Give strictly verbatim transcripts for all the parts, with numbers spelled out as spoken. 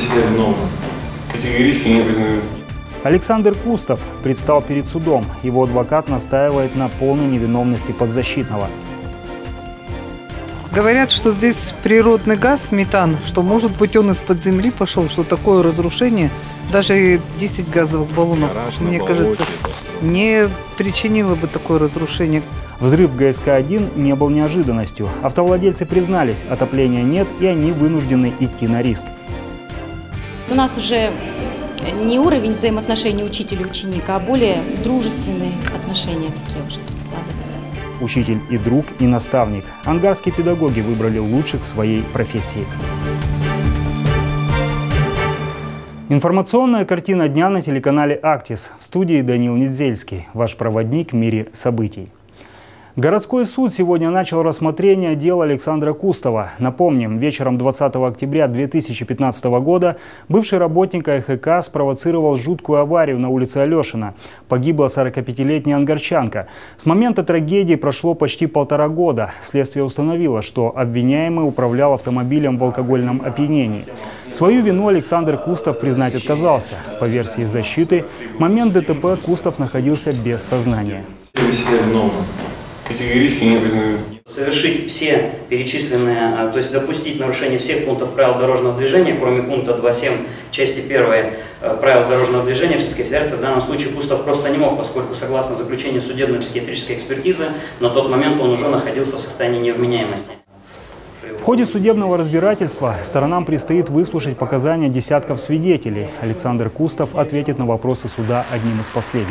себя виновным. Категорически не признаю. Александр Кустов предстал перед судом. Его адвокат настаивает на полной невиновности подзащитного. Говорят, что здесь природный газ, метан, что, может быть, он из-под земли пошел, что такое разрушение, даже десять газовых баллонов, мне кажется, не причинило бы такое разрушение. Взрыв ГСК один не был неожиданностью. Автовладельцы признались, отопления нет, и они вынуждены идти на риск. У нас уже не уровень взаимоотношений учителя и ученика, а более дружественные отношения такие уже складываются. Учитель и друг, и наставник. Ангарские педагоги выбрали лучших в своей профессии. Информационная картина дня на телеканале «Актис». В студии Данил Недзельский, ваш проводник в мире событий. Городской суд сегодня начал рассмотрение дела Александра Кустова. Напомним, вечером двадцатого октября две тысячи пятнадцатого года бывший работник АХК спровоцировал жуткую аварию на улице Алешина. Погибла сорокапятилетняя ангарчанка. С момента трагедии прошло почти полтора года. Следствие установило, что обвиняемый управлял автомобилем в алкогольном опьянении. Свою вину Александр Кустов признать отказался. По версии защиты, в момент ДТП Кустов находился без сознания. Категорически не признаю. Совершить все перечисленные, то есть допустить нарушение всех пунктов правил дорожного движения, кроме пункта два точка семь части первой правил дорожного движения в Российской Федерации, в данном случае Кустов просто не мог, поскольку согласно заключению судебно-психиатрической экспертизы, на тот момент он уже находился в состоянии невменяемости. В ходе судебного разбирательства сторонам предстоит выслушать показания десятков свидетелей. Александр Кустов ответит на вопросы суда одним из последних.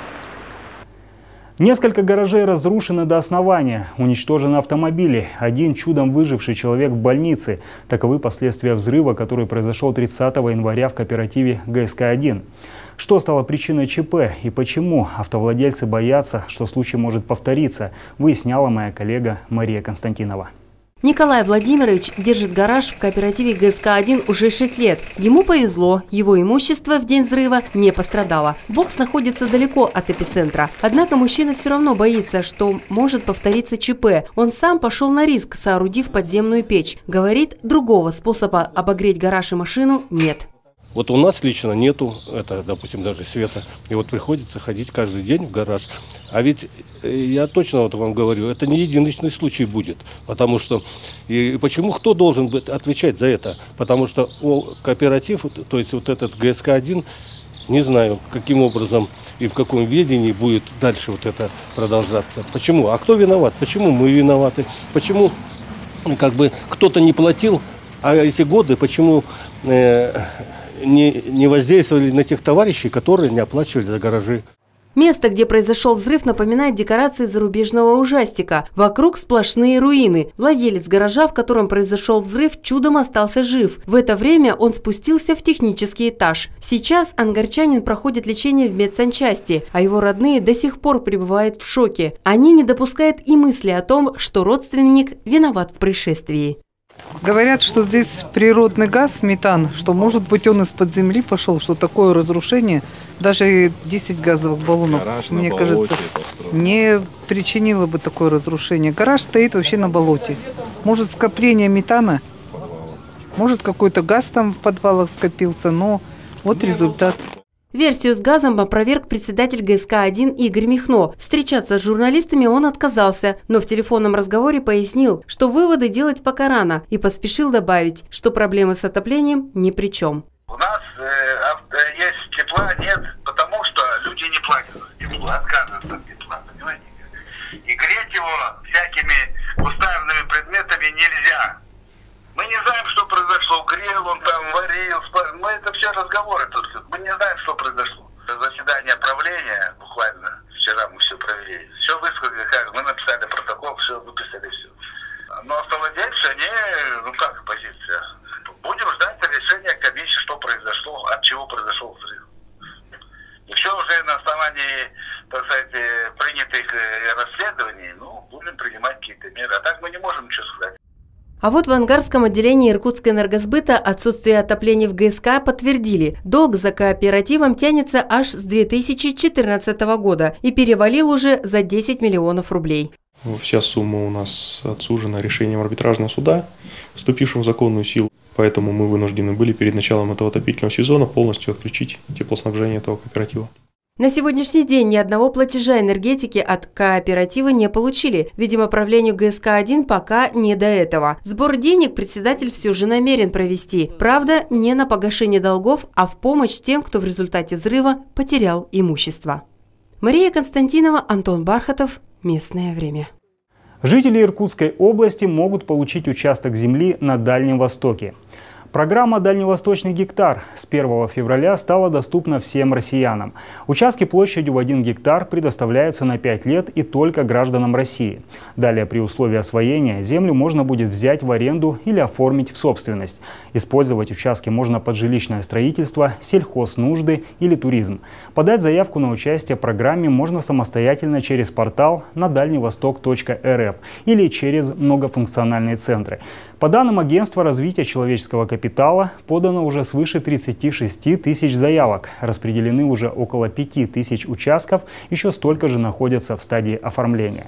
Несколько гаражей разрушены до основания, уничтожены автомобили. Один чудом выживший человек в больнице. Таковы последствия взрыва, который произошел тридцатого января в кооперативе ГСК один. Что стало причиной ЧП и почему автовладельцы боятся, что случай может повториться, выясняла моя коллега Мария Константинова. Николай Владимирович держит гараж в кооперативе ГСК один уже шесть лет. Ему повезло, его имущество в день взрыва не пострадало. Бокс находится далеко от эпицентра. Однако мужчина все равно боится, что может повториться ЧП. Он сам пошел на риск, соорудив подземную печь. Говорит, другого способа обогреть гараж и машину нет. Вот у нас лично нету, это, допустим, даже света. И вот приходится ходить каждый день в гараж. А ведь я точно вот вам говорю, это не единичный случай будет. Потому что, и почему, кто должен быть отвечать за это? Потому что кооператив, то есть вот этот ГСК один, не знаю, каким образом и в каком ведении будет дальше вот это продолжаться. Почему? А кто виноват? Почему мы виноваты? Почему как бы кто-то не платил, а эти годы, почему... Э, Не, не воздействовали на тех товарищей, которые не оплачивали за гаражи. Место, где произошел взрыв, напоминает декорации зарубежного ужастика. Вокруг сплошные руины. Владелец гаража, в котором произошел взрыв, чудом остался жив. В это время он спустился в технический этаж. Сейчас ангарчанин проходит лечение в медсанчасти, а его родные до сих пор пребывают в шоке. Они не допускают и мысли о том, что родственник виноват в происшествии. Говорят, что здесь природный газ, метан, что, может быть, он из-под земли пошел, что такое разрушение, даже десять газовых баллонов, гараж мне кажется, не причинило бы такое разрушение. Гараж стоит вообще на болоте. Может, скопление метана, может, какой-то газ там в подвалах скопился, но вот результат. Версию с газом опроверг председатель ГСК один Игорь Михно. Встречаться с журналистами он отказался, но в телефонном разговоре пояснил, что выводы делать пока рано, и поспешил добавить, что проблемы с отоплением ни при чем. У нас э, есть тепла, нет, потому что люди не платят за тепло, отказываются от тепла, понимаете? И греть его всякими уставными предметами нельзя. Мы не знаем, что произошло. Грел он там, варил, спал. Ну, это все разговоры только. Мы не знаем, что произошло. Заседание правления, буквально, вчера мы все проверили. Все высказали, как мы написали протокол, все выписали, все. Но автовладельцы, они, ну как позиция? Будем ждать решения комиссии, что произошло, от чего произошел взрыв. И все уже на основании, так сказать, принятых расследований, ну, будем принимать какие-то меры. А так мы не можем ничего сказать. А вот в Ангарском отделении Иркутской энергосбыта отсутствие отопления в ГСК подтвердили. Долг за кооперативом тянется аж с две тысячи четырнадцатого года и перевалил уже за десять миллионов рублей. Вся сумма у нас отсужена решением арбитражного суда, вступившего в законную силу. Поэтому мы вынуждены были перед началом этого отопительного сезона полностью отключить теплоснабжение этого кооператива. На сегодняшний день ни одного платежа энергетики от кооператива не получили. Видимо, правлению Г С К один пока не до этого. Сбор денег председатель все же намерен провести. Правда, не на погашение долгов, а в помощь тем, кто в результате взрыва потерял имущество. Мария Константинова, Антон Бархатов. Местное время. Жители Иркутской области могут получить участок земли на Дальнем Востоке. Программа «Дальневосточный гектар» с первого февраля стала доступна всем россиянам. Участки площадью в один гектар предоставляются на пять лет и только гражданам России. Далее, при условии освоения, землю можно будет взять в аренду или оформить в собственность. Использовать участки можно под жилищное строительство, сельхознужды или туризм. Подать заявку на участие в программе можно самостоятельно через портал на дальневосток точка эр эф или через многофункциональные центры. По данным Агентства развития человеческого капитала, подано уже свыше тридцати шести тысяч заявок. Распределены уже около пяти тысяч участков, еще столько же находятся в стадии оформления.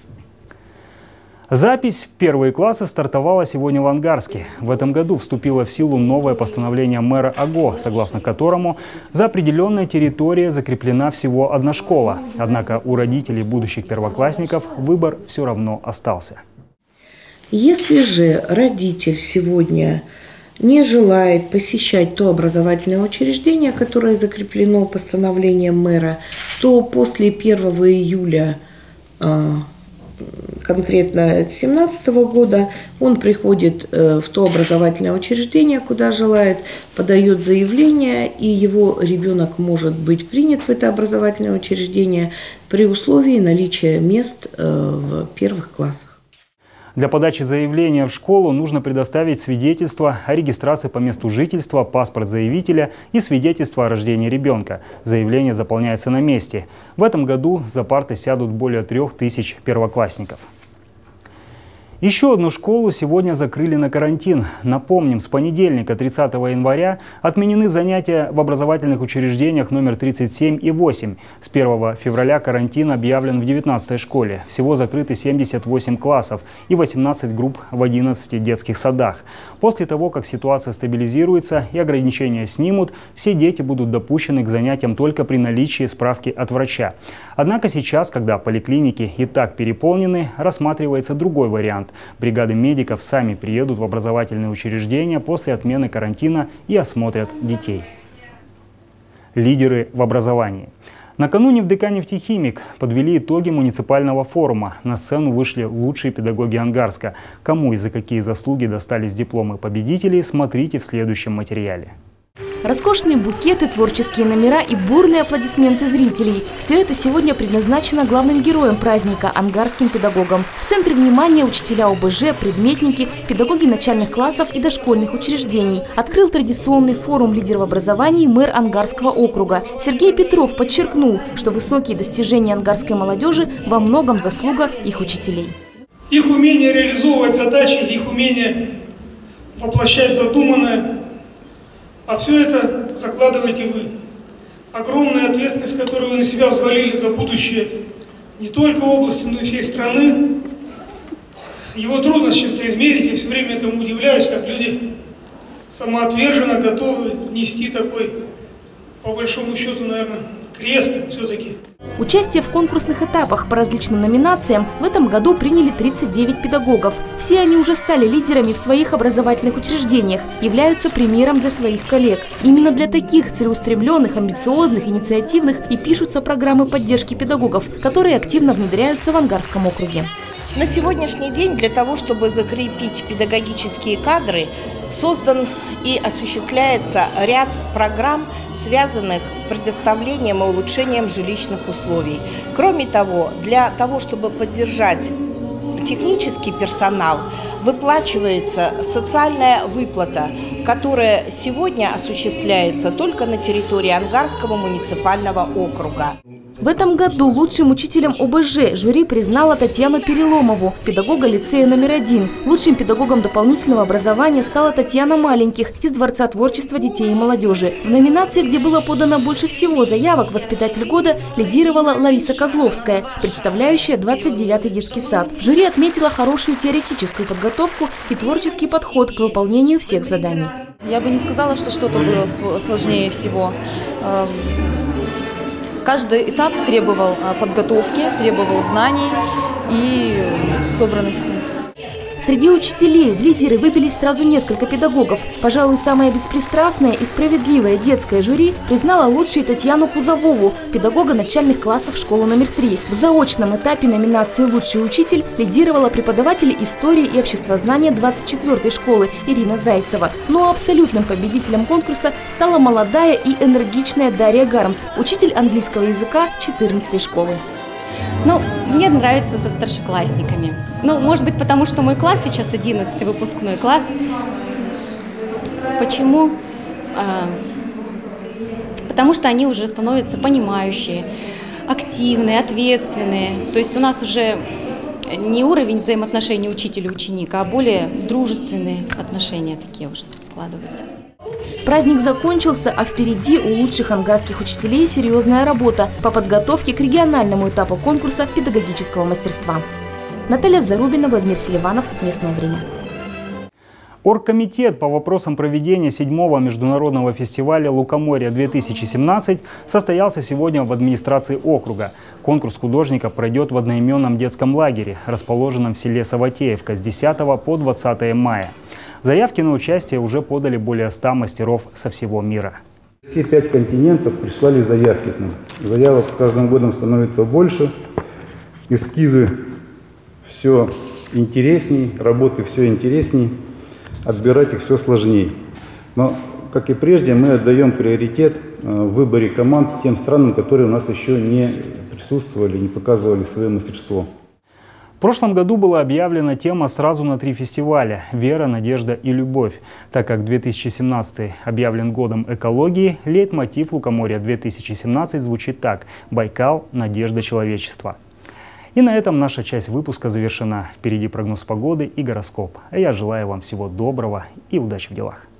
Запись в первые классы стартовала сегодня в Ангарске. В этом году вступило в силу новое постановление мэра АГО, согласно которому за определенной территорией закреплена всего одна школа. Однако у родителей будущих первоклассников выбор все равно остался. Если же родитель сегодня не желает посещать то образовательное учреждение, которое закреплено постановлением мэра, то после первого июля конкретно две тысячи семнадцатого года он приходит в то образовательное учреждение, куда желает, подает заявление, и его ребенок может быть принят в это образовательное учреждение при условии наличия мест в первых классах. Для подачи заявления в школу нужно предоставить свидетельство о регистрации по месту жительства, паспорт заявителя и свидетельство о рождении ребенка. Заявление заполняется на месте. В этом году за парты сядут более трех тысяч первоклассников. Еще одну школу сегодня закрыли на карантин. Напомним, с понедельника, тридцатого января, отменены занятия в образовательных учреждениях номер тридцать семь и восемь. С первого февраля карантин объявлен в девятнадцатой школе. Всего закрыты семьдесят восемь классов и восемнадцать групп в одиннадцати детских садах. После того, как ситуация стабилизируется и ограничения снимут, все дети будут допущены к занятиям только при наличии справки от врача. Однако сейчас, когда поликлиники и так переполнены, рассматривается другой вариант. Бригады медиков сами приедут в образовательные учреждения после отмены карантина и осмотрят детей. Лидеры в образовании. Накануне в ДК «Нефтехимик» подвели итоги муниципального форума. На сцену вышли лучшие педагоги Ангарска. Кому и за какие заслуги достались дипломы победителей, смотрите в следующем материале. Роскошные букеты, творческие номера и бурные аплодисменты зрителей. Все это сегодня предназначено главным героем праздника – ангарским педагогам. В центре внимания учителя О Б Ж, предметники, педагоги начальных классов и дошкольных учреждений. Открыл традиционный форум лидеров образования мэр Ангарского округа. Сергей Петров подчеркнул, что высокие достижения ангарской молодежи во многом заслуга их учителей. Их умение реализовывать задачи, их умение воплощать задуманное. А все это закладываете вы. Огромная ответственность, которую вы на себя взвалили за будущее не только области, но и всей страны. Его трудно с чем-то измерить, я все время этому удивляюсь, как люди самоотверженно готовы нести такой, по большому счету, наверное, крест все-таки. Участие в конкурсных этапах по различным номинациям в этом году приняли тридцать девять педагогов. Все они уже стали лидерами в своих образовательных учреждениях, являются примером для своих коллег. Именно для таких целеустремленных, амбициозных, инициативных и пишутся программы поддержки педагогов, которые активно внедряются в Ангарском округе. На сегодняшний день для того, чтобы закрепить педагогические кадры, создан и осуществляется ряд программ, связанных с предоставлением и улучшением жилищных условий. Кроме того, для того, чтобы поддержать технический персонал, выплачивается социальная выплата, которая сегодня осуществляется только на территории Ангарского муниципального округа. В этом году лучшим учителем О Бэ Жэ жюри признало Татьяну Переломову, педагога лицея номер один. Лучшим педагогом дополнительного образования стала Татьяна Маленьких из Дворца творчества детей и молодежи. В номинации, где было подано больше всего заявок, «Воспитатель года» лидировала Лариса Козловская, представляющая двадцать девятый детский сад. Жюри отметила хорошую теоретическую подготовку и творческий подход к выполнению всех заданий. Я бы не сказала, что что-то было сложнее всего. Каждый этап требовал подготовки, требовал знаний и собранности. Среди учителей в лидеры выбились сразу несколько педагогов. Пожалуй, самое беспристрастное и справедливое детское жюри признало лучшей Татьяну Кузовову, педагога начальных классов школы номер три. В заочном этапе номинации «Лучший учитель» лидировала преподаватель истории и обществознания двадцать четвёртой школы Ирина Зайцева. Ну а абсолютным победителем конкурса стала молодая и энергичная Дарья Гармс, учитель английского языка четырнадцатой школы. Ну, мне нравится со старшеклассниками. Ну, может быть, потому что мой класс сейчас одиннадцатый выпускной класс. Почему? А, потому что они уже становятся понимающие, активные, ответственные. То есть у нас уже не уровень взаимоотношений учитель-ученик, а более дружественные отношения такие уже складываются. Праздник закончился, а впереди у лучших ангарских учителей серьезная работа по подготовке к региональному этапу конкурса педагогического мастерства. Наталья Зарубина, Владимир Селиванов. Местное время. Оргкомитет по вопросам проведения седьмого международного фестиваля «Лукоморье-две тысячи семнадцать» состоялся сегодня в администрации округа. Конкурс художника пройдет в одноименном детском лагере, расположенном в селе Саватеевка с десятого по двадцатое мая. Заявки на участие уже подали более ста мастеров со всего мира. Все пять континентов прислали заявки к нам. Заявок с каждым годом становится больше. Эскизы все интересней, работы все интересней. Отбирать их все сложнее. Но, как и прежде, мы отдаем приоритет в выборе команд тем странам, которые у нас еще не присутствовали, не показывали свое мастерство. В прошлом году была объявлена тема сразу на три фестиваля – «Вера, надежда и любовь». Так как две тысячи семнадцатый объявлен годом экологии, лейтмотив «Лукоморья-две тысячи семнадцать» звучит так – «Байкал, надежда человечества». И на этом наша часть выпуска завершена. Впереди прогноз погоды и гороскоп. А я желаю вам всего доброго и удачи в делах.